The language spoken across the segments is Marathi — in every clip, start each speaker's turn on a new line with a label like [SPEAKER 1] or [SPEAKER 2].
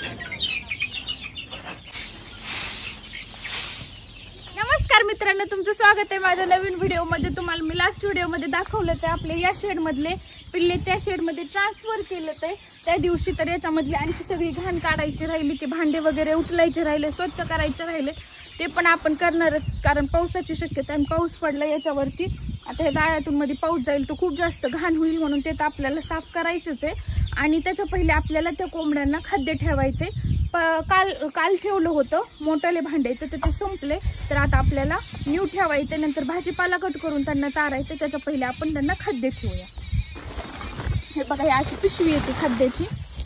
[SPEAKER 1] नमस्कार मित्रांनो, तुमचं स्वागत आहे माझ्या नवीन व्हिडिओमध्ये। तुम्हाला मी लास्ट व्हिडिओमध्ये दाखवलं ते आपले या शेडमधले पिल्ले त्या शेडमध्ये ट्रान्सफर केलं ते त्या दिवशी। तर याच्यामधली आणखी सगळी घाण काढायची राहिली, ते भांडे वगैरे उचलायचे राहिले, स्वच्छ करायचे राहिले, ते पण आपण करणारच कारण पावसाची शक्यता आणि पाऊस पडला याच्यावरती। आता हे जाळ्यातून मध्ये पाऊस जाईल तर खूप जास्त घाण होईल, म्हणून ते तर आपल्याला साफ करायचंच आहे। आणि त्याच्या पहिले आपल्याला त्या कोंबड्यांना खाद्य ठेवायचे। काल ठेवलं होतं मोठाले भांडे तर ते संपले, तर आता आपल्याला न्यू ठेवायचे। नंतर भाजीपाला कट करून त्यांना चारायचं, त्याच्या पहिले आपण त्यांना खाद्य ठेवूया। हे बघा, ही अशी पिशवी येते खाद्याची।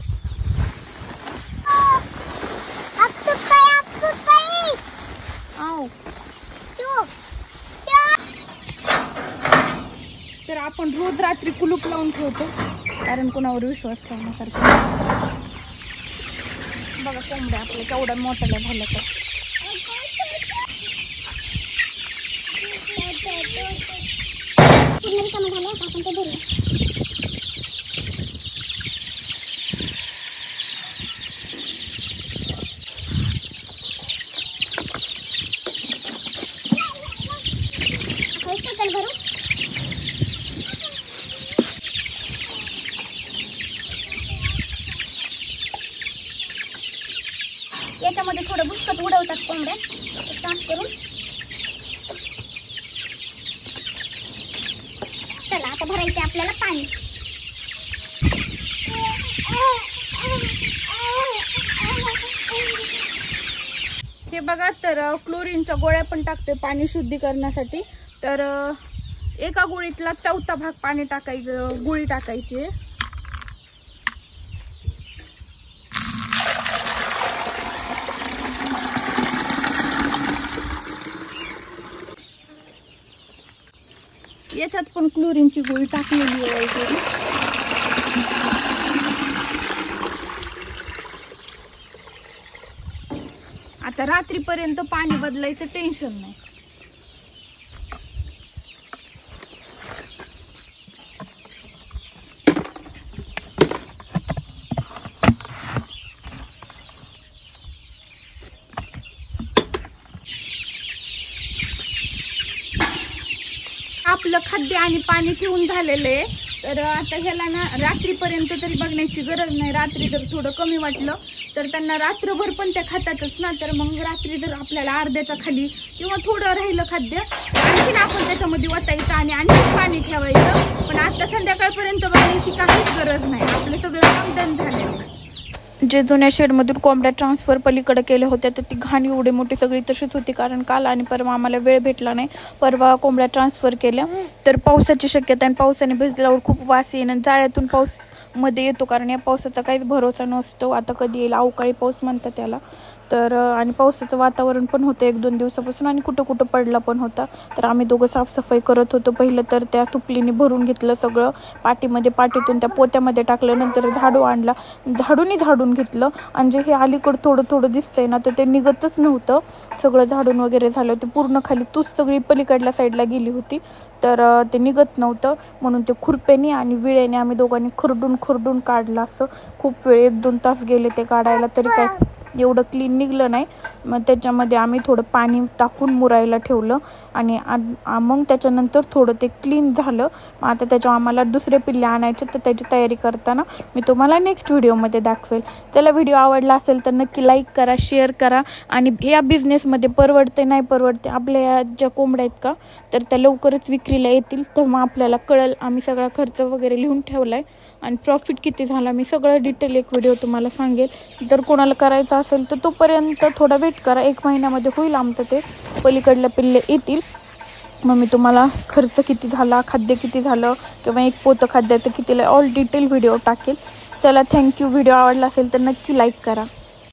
[SPEAKER 1] तर आपण रोज रात्री कुलूप लावून ठेवतो कारण कोणावर विश्वास ठेवण्यासारखं। बघा कोंबड्या आपल्या केवढ्या मोठ्याला झाल्या तर याच्यामध्ये थोडं बुसकट उडवतात कोंबड्या साफ करून। चला आता भरायचे आपल्याला पाणी। हे बघा, तर क्लोरीनच्या गोळ्या पण टाकते पाणी शुद्धीकरणासाठी। तर एका गोळीतला चौथा भाग पाणी टाकायचं, गोळी टाकायची। याच्यात पण क्लोरीनची गोळी टाकलेली आहे। आता रात्रीपर्यंत पाणी बदलायचं टेन्शन नाही। आपलं खाद्य आणि पाणी ठेवून झालेलं आहे, तर आता ह्याला ना रात्रीपर्यंत तरी बघण्याची गरज नाही। रात्री जर थोडं कमी वाटलं तर त्यांना रात्रभर पण त्या खातातच ना, तर मग रात्री जर आपल्याला अर्ध्याच्या खाली किंवा थोडं राहिलं खाद्य आणखीन आपण त्याच्यामध्ये वतायचं आणि आणखी पाणी ठेवायचं। पण आता संध्याकाळपर्यंत बघण्याची काहीच गरज नाही, आपलं सगळं काम डन झालेलं आहे। जे जुन्या शेडमधून कोंबड्या ट्रान्सफर पलीकडे केले होते तर ती घाण एवढी मोठी सगळी तशीच होती, कारण काल आणि परवा आम्हाला वेळ भेटला नाही। परवा कोंबड्या ट्रान्सफर केल्या तर पावसाची शक्यता आणि पावसाने भिजल्यावर खूप वास येईल आणि जाळ्यातून पाऊस मध्ये येतो, कारण या पावसाचा काहीच भरोसा नसतो। आता कधी येईल, अवकाळी पाऊस म्हणतात त्याला। तर आणि पावसाचं वातावरण पण होतं 1-2 दिवसापासून आणि कुठं कुठं पडला पण होता। तर आम्ही दोघं साफसफाई करत होतो। पहिलं तर त्या तुपलीने भरून घेतलं सगळं पाटीतून त्या पोत्यामध्ये टाकलं, नंतर झाडू आणला, झाडून घेतलं। आणि जे हे अलीकडं थोडं थोडं दिसतंय ना तर ते निघतच नव्हतं। सगळं झाडून वगैरे झालं ते पूर्ण खाली तूच सगळी पलीकडल्या साईडला गेली होती, तर ते निघत नव्हतं। म्हणून ते खुरप्याने आणि विळेने आम्ही दोघांनी खरडून काढलं। असं खूप वेळ 1-2 तास गेले ते काढायला, तरी काय एवढं क्लीन निघलं नाही। मग त्याच्यामध्ये आम्ही थोडं पाणी टाकून मुरायला ठेवलं आणि मग त्याच्यानंतर थोडं ते क्लीन झालं। मग आता त्याच्या आम्हाला दुसरे पिल्ले आणायचे, तर त्याची तयारी करताना मी तुम्हाला नेक्स्ट व्हिडिओमध्ये दाखवेल। त्याला व्हिडिओ आवडला असेल तर नक्की लाईक करा, शेअर करा। आणि या बिझनेसमध्ये परवडते नाही परवडते, आपल्या ज्या कोंबड्या आहेत का तर त्या लवकरच विक्रीला येतील, तेव्हा आपल्याला कळेल। आम्ही सगळा खर्च वगैरे लिहून ठेवला आहे आणि प्रॉफिट किती झाला मी सगळं डिटेल एक व्हिडिओ तुम्हाला सांगेल। जर कोणाला करायचं असेल तर तोपर्यंत थोडा वेट करा, 1 महिन्यामध्ये होईल आमचं ते, पलीकडले पिल्ले येतील। मग मी तुम्हाला खर्च किती झाला, खाद्य किती झालं किंवा 1 पोतं खाद्याचं कितीला ऑल डिटेल व्हिडिओ टाकेल। चला, थँक्यू। व्हिडिओ आवडला असेल तर नक्की लाईक करा।